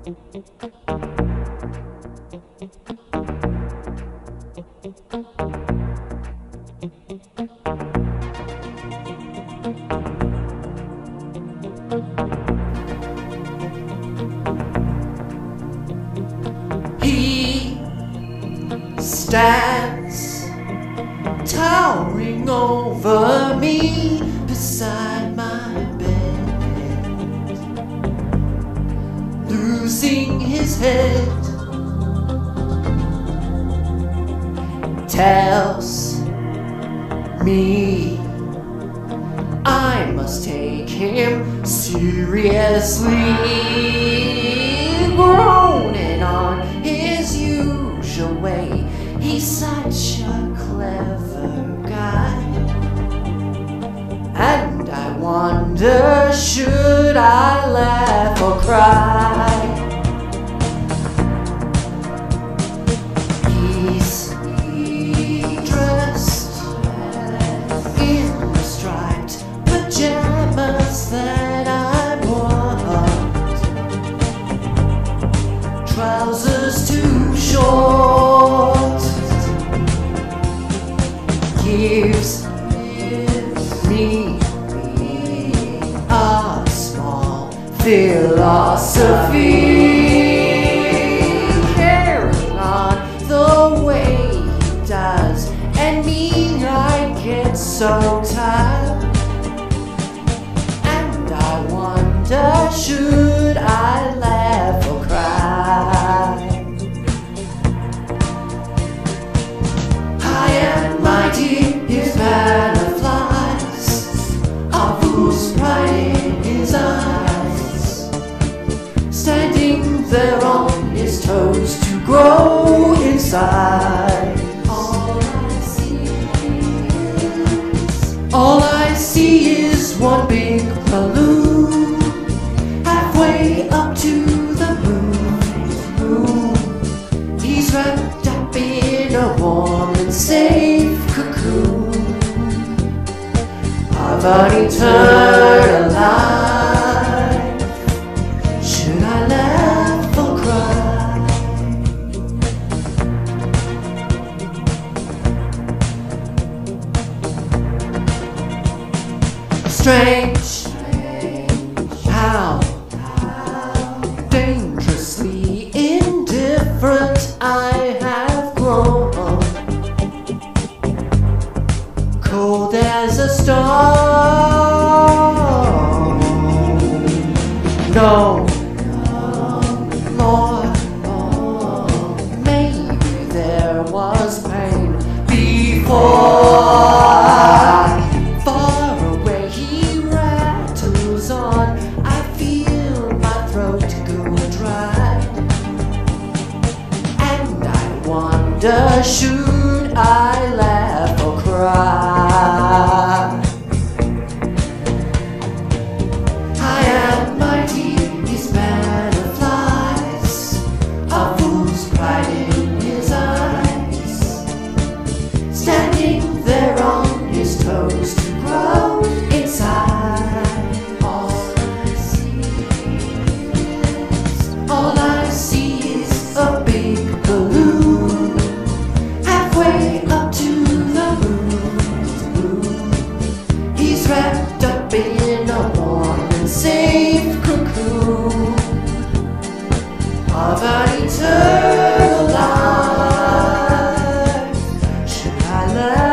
He stands towering over me beside my bed, losing his head, tells me I must take him seriously, groaning on his usual way. He's such a clever guy, and I wonder, should I laugh or cry? He's dressed in the striped pajamas that I want, trousers too short, gives me a small philosophy, carrying on the way he does, and me, I get so tired, and I wonder, should I laugh or cry? High and mighty, his banner flies, a fool's pride in his eyes, standing there on his toes to grow inside. All I see is one big balloon, halfway up to the moon. He's wrapped up in a warm and safe cocoon of an eternal life. Should I laugh or cry? Strange how dangerously indifferent I have grown, cold as a stone. No more, maybe there was pain before. Far away he rattles on, I feel my throat go dry, and I wonder, should I laugh or cry? High and mighty, his banner flies, a fool's pride in his eyes, standing there on his toes to grow inside. All I see is a big balloon, halfway up to the moon. He's wrapped up in a warm and safe cocoon of an eternal life. Should I laugh?